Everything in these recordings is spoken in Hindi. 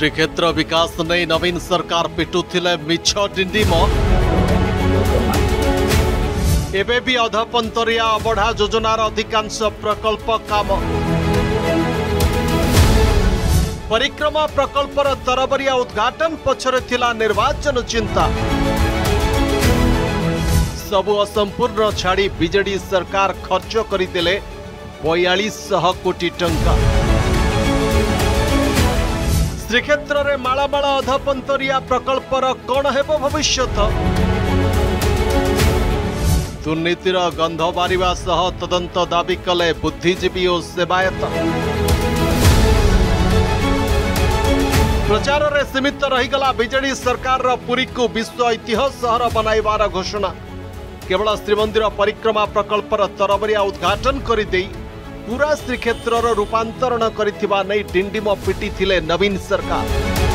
श्रीक्षेत्र विकास नहीं नवीन सरकार पिटुथिले मिछ डिंडिम एबे भी अधपंतरिया अबढ़ा योजनार अधिकांश प्रकल्प काम परिक्रमा प्रकल्पर तरबरिया उद्घाटन पछरे थिला निर्वाचन चिंता सबु असंपूर्ण छाड़ी बीजेडी सरकार खर्च करदेले 4200 कोटी टंका। श्रीक्षेत्र में मालामाल अधपंतरिया प्रकल्पर कौन हेब भविष्यत दुर्नीतिर गंध बारिबा सह तदंत दाबी कले बुद्धिजीवी और सेवायत। प्रचार में सीमित रहीगला बीजेडी सरकार पुरी को विश्व ऐतिह्य सहर बनाइबार घोषणा केवल श्रीमंदिर परिक्रमा प्रकल्पर तरबरिया उद्घाटन करदे पूरा श्रीक्षेत्र रूपांतरण करिथिबा नै डिंडिम पिटी थिले नवीन सरकार।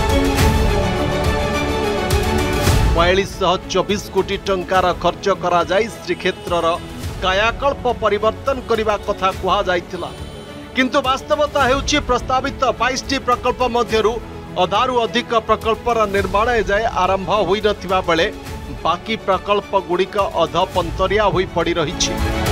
4224 कोटी टंकार खर्च करा जाई श्रीक्षेत्र कायाकल्प परिवर्तन करने कथा कहा जाइथिला किंतु वास्तवता हेउछि प्रस्तावित 22टी प्रकल्प मध्यरु अधारु अधिक प्रकल्पर निर्माण जाए आरंभ होई नथिबा बेले बाकी प्रकल्प गुड़िक अधपंतरिया होई पड़ी रहिछि।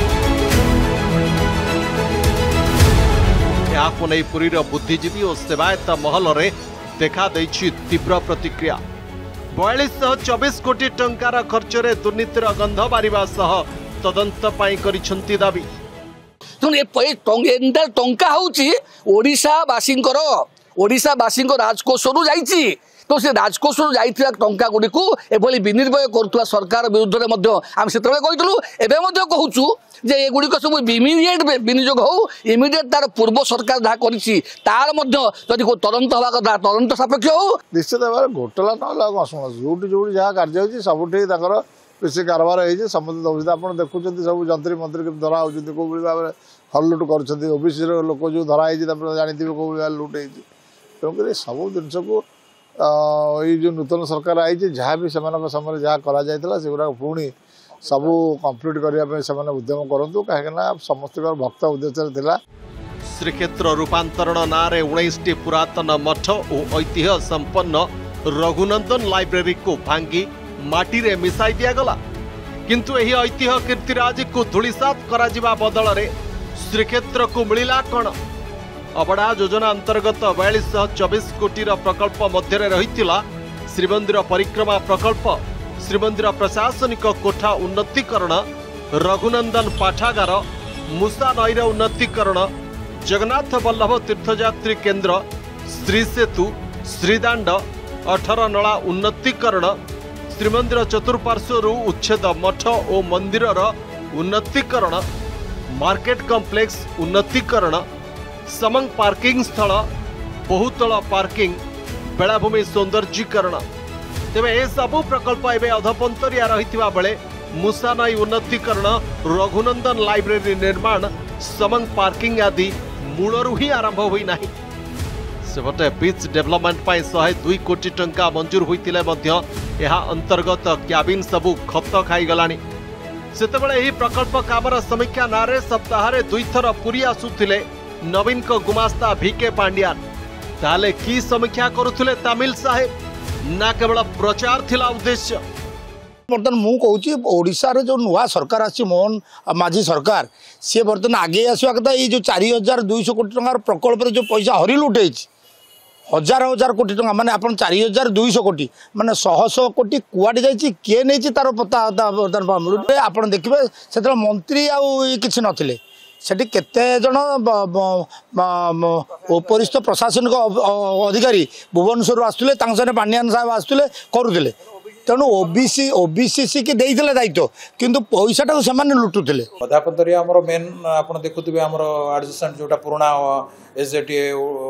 याको नै पुरीर बुद्धिजीवी और सेवायत महल रे देखा दैछि तीव्र प्रतिक्रिया। 4224 कोटी टंकार खर्च रे दुर्नीतिर गंध बारिबा सह तदंत पाई करिसंती दाबी। टंका होछि ओडिशा बासी राजकोष जाइछि तो से राजकोष जाइथिला टंका गुडी को एभली विनिर्मय करुवा सरकार विरुद्ध में आम से कहूँ एवं कहूँ जे एगुड़ी सब इमिडिएट विनियोग हो इमिडिएट तार पूर्व सरकार जहाँ कर तदंत हवा कथा तदंत सापेक्ष हो निश्चित भाव घोटाला ना जो जहाँ कार्य होती सबुठी बेसी कारबार हो समस्त दौर आप देखुं सब जंत्री मंत्री धरा हो भाव में हल्लुट कर ओबीसी लोक जो धरा जानते कौ लुट हो तेणुक सब जिनस को ये जो नूतन सरकार आई जहाँ भी समय जहाँ करा पुणी सबू कंप्लीट करने उद्यम करूँ कहीं समस्त भक्त उद्देश्य थिला। श्रीक्षेत्र रूपांतरण नारे 19टी पुरातन मठ और ऐतिह्य संपन्न रघुनंदन लाइब्रेरी को भांगी माटी रे मिसाई दिया गला किंतु एही ऐतिह्य कीर्तिराज को धूलिसात करा जिबा बदल रे श्रीक्षेत्र को मिलिला कौन। अबड़ा योजना अंतर्गत 4224 कोटीर प्रकल्प मध्य रहितिला श्रीमंदिर परिक्रमा प्रकल्प श्रीमंदिर प्रशासनिक कोठा उन्नतीकरण रघुनंदन पाठागार मूसा नईर उन्नतीकरण जगन्नाथ वल्लभ तीर्थयात्री केन्द्र श्री सेतु श्रीदांड 18 नला उन्नतीकरण श्रीमंदिर चतुर्पार्श्वर उच्छेद मठ और मंदिर उन्नतीकरण मार्केट कॉम्प्लेक्स उन्नतीकरण समंग पार्किंग स्थल बहुतल पार्किंग बेलाभूमि सौंदर्यीकरण तेज ए सबू प्रकल्प एवं अधपंतरिया रही बेले मूसा नई उन्नतीकरण रघुनंदन लाइब्रेरी निर्माण समंग पार्किंग आदि मूलरू ही आरंभ होना सेपटे बीच डेवलपमेंट 102 कोटी टंका मंजूर होते अंतर्गत क्याबिन सबू खत खाईगला सेतेबेले एही प्रकल्प कामर समीक्षा नारे सप्ताह 2 थर पुरी आसुथिले नवीन को गुमास्ता भिके पांड्यान ताले की समीक्षा करुथिले तामिल साहेब ना केवल प्रचार थिला उद्देश्य। बर्तमान मु कहूँ ओडिशा रे जो नुआ सरकार आसी मोहन माझी सरकार सी बर्तमान आगे आसवा कथा ये जो 4200 कोटी टंकार प्रकल्प जो पैसा हरि लुटे हजार हजार कोटी टंका माने आपन 4200 कोटी माने 100 कोटी कुआडे जाइए किए नहीं तार पता आपन देखिए से मंत्री आछि नथिले सेठी केते जन उपरिस्थ प्रशासनिक अधिकारी भुवनेश्वर आसुले पांड्यान साहब आसुले करुले तेणु ओबीसी की देइथिले दायित्व किंतु पैसाटा से लुटुले अधापंतरिया हमर मेन आपण देखुथिबे हमर एडजस्टेंट जोटा पुराना एसजेटीए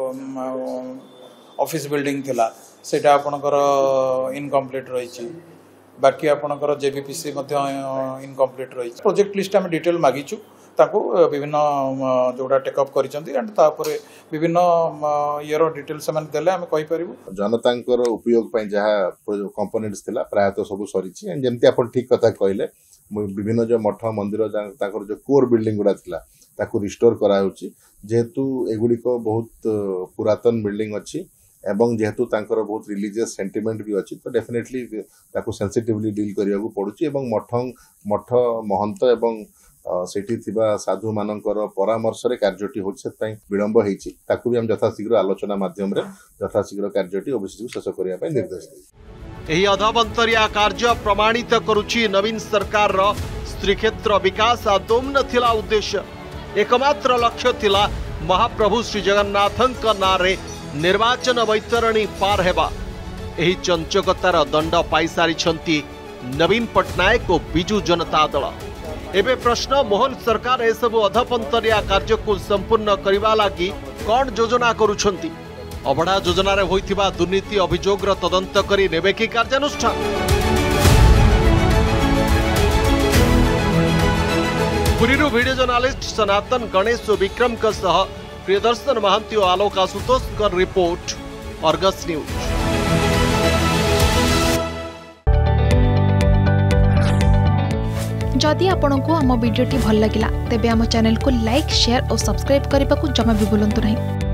ऑफिस बिल्डिंग थिला सेटा आपनकर इनकम्प्लीट रही बाकी आपनकर जेबीपीसी मध्य इनकम्प्लीट रही प्रोजेक्ट लिस्ट हम डिटेल मागिचु ताको विभिन्न जोड़ा टेकअप कर विभिन्न ईयर डिटेल से देले आम कहीपर जनता उपयोग जहाँ कंपोनेंट्स थिला प्रायतः सब सरी जमती आप ठीक कथा कहले विभिन्न जो मठ मंदिर जो कोर बिल्डिंग गुड़ा थिला ताको रिस्टोर करा जेहेतु एगुड़िक बहुत पुरातन बिल्डिंग अच्छी एवं जेहेतु तांकर बहुत रिलीजियस सेंटिमेंट भी अच्छी तो डेफिनेटली ताको सेंसिटिवली डील करिया को पड़ुची एवं मठ महंत एवं सेठी थिबा साधु मानकर परामर्श रे कार्यटी होछि सेतै विलंब हेछि ताकू भी हम यथाशीघ्र आलोचना माध्यम रे यथाशीघ्र कार्यटी ओबीसी शेष करिया पय निर्देश देछि। एही अधबंतरिया कार्य प्रमाणित करुछि नवीन सरकार रो श्रीक्षेत्र विकास आदम नथिला उद्देश्य एकमात्र लक्ष्य थिला महाप्रभु श्री जगन्नाथंक नारे निर्वाचन वैतरणी पार हेबा। एही चंचकतार दंड पाई सारिछंती नवीन पटनायक और बिजू जनता दल। एबे प्रश्न मोहन सरकार ए सब अधपंतरिया कार्य को संपूर्ण करबा लागि कोन योजना करूछंती? अबड़ा योजना रे होइथिबा दुर्नीति अभियोगर तदंत करी नेबे की कार्यानुष्ठान? पुरीरू वीडियो जर्नालिस्ट सनातन गणेश और विक्रम का सह प्रियदर्शन महांती और आलोक आशुतोष का रिपोर्ट, अर्गस न्यूज। जदि आपंक आम भिडी भल लगा तेब आम चैनल को लाइक शेयर और सब्सक्राइब करने को जमा भी भूलु नहीं।